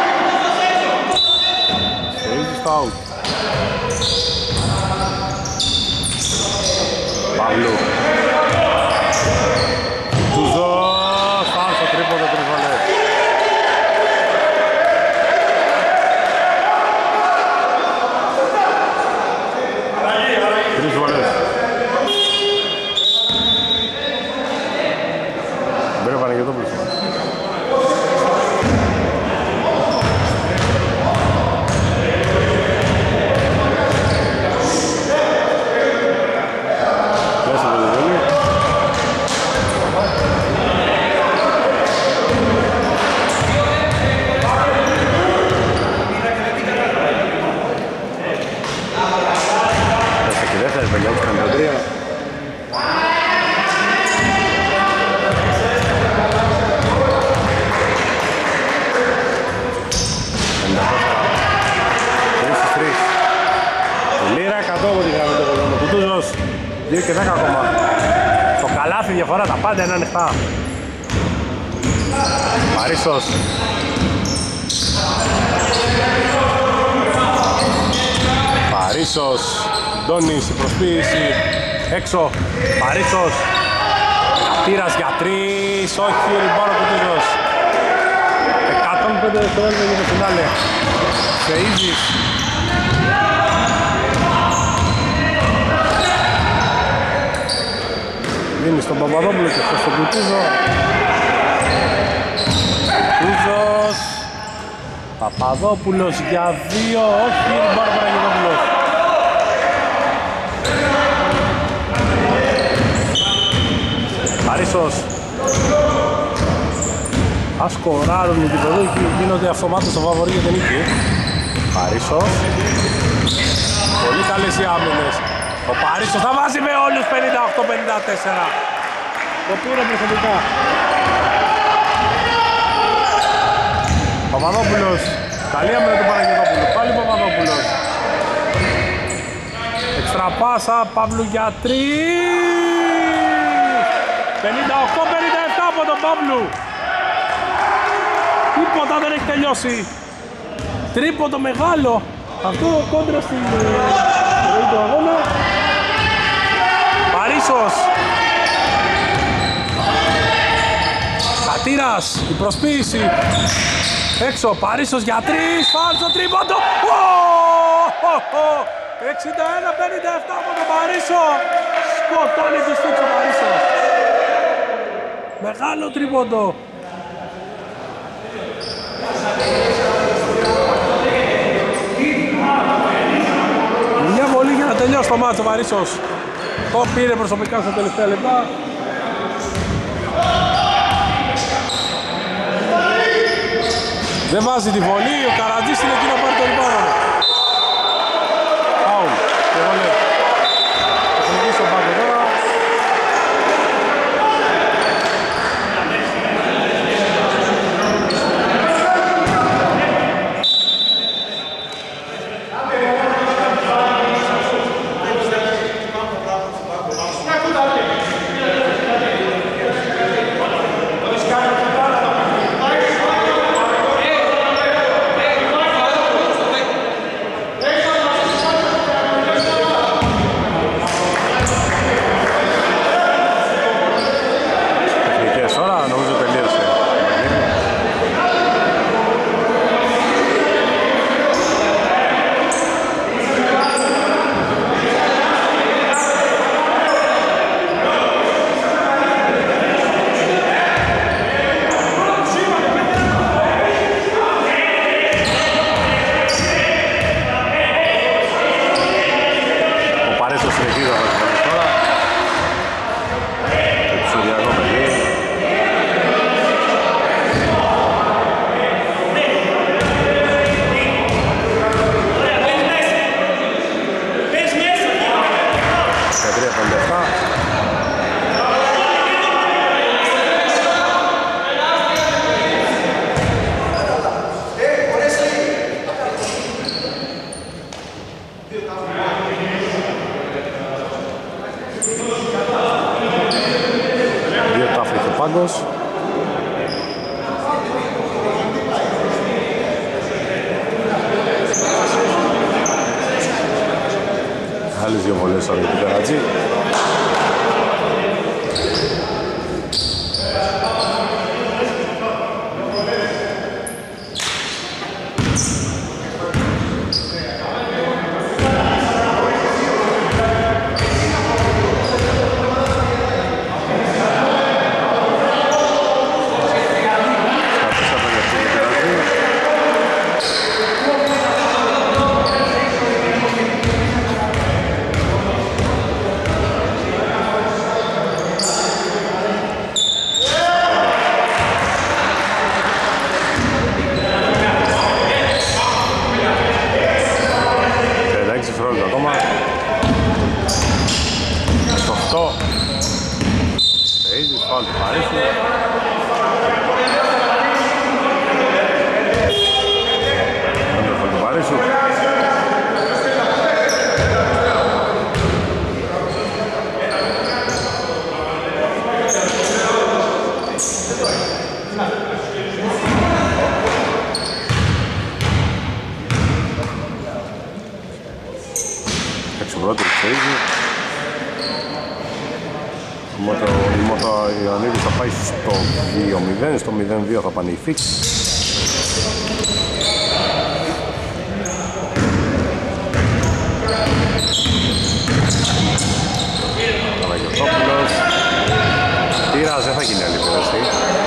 Speaker 4: Σεΐζης φάουλ. Παύλου. Τουζός, φάουλ στο τρίποντο, τρεις βολές. Τρεις βολές. Μπαίνει ο Παναγιωτόπουλος. δύο και δέκα ακόμα. Στο καλάθι διαφορά, τα πάντα είναι ανοιχτά. Παρίσος. Παρίσος. Ντόνις, η προσποίηση. Έξω. Παρίσος. Κατήρας για τρεις. Όχι, ριμπάρο Κουτούζος. εκατόν πέντε δευτερόλεπτα για το φινάλε. Σεΐζης. Δίνει στον Παπαδόπουλο και στον Κουτούζο. Κουτούζος. Παπαδόπουλος για δύο. Όχι, Μπάρμπαρα Γεδόπουλος. Παρίσος. Ας σκοράρουν οι διπεδούχοι, γίνονται αυτομάτως στο φαβορί για την νίκη. Παρίσος. Πολύ καλές οι άμυνες. Ο Παρίσος θα βάζει με όλους πενήντα οκτώ πενήντα τέσσερα. Το πήρε προσωπικά. Παπαδόπουλος, καλή άμυνα του Παναγιωτόπουλου, πάλι Παπαδόπουλος. Εξτρα πάσα, Παύλου για τρεις. πενήντα οκτώ πενήντα επτά από τον Παύλου. Τίποτα δεν έχει τελειώσει. Τρίποντο μεγάλο. Αυτό κόντρα στην ροή του αγώνα. Παρίσος. Κατήρας, η προσποίηση. Έξω, Παρίσος για τρεις. Φάλσο τρίποντο. εξήντα ένα πενήντα επτά από τον Παρίσο. Σκοτώνει τους φίξ ο Παρίσος. Μεγάλο τρίποντο. Μια βολή για να τελειώσει το μάτσο ο Παρίσος. Το πήρε προσωπικά στα τελευταία λεπτά. Δεν βάζει τη βολή, ο Καρατζής είναι εκεί να πάρει το rebound. Φάουλ, και βολή. Θα συνεχίσει ο Πάγκο τώρα. Άλλες δύο βολές τώρα για την Καρατζή. Η Ιωαννίδης θα πάει στο δύο μηδέν, στο μηδέν δύο θα πάνε οι Fix. Παναγιωτόπουλος. Τύρας, δεν θα γίνει άλλη επίδεση.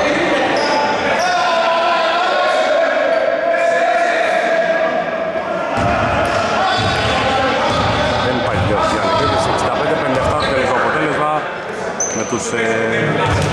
Speaker 4: Δεν υπάρχει άλλη επίδεση. εξήντα πέντε πενήντα επτά το τελικό αποτέλεσμα με τους ε,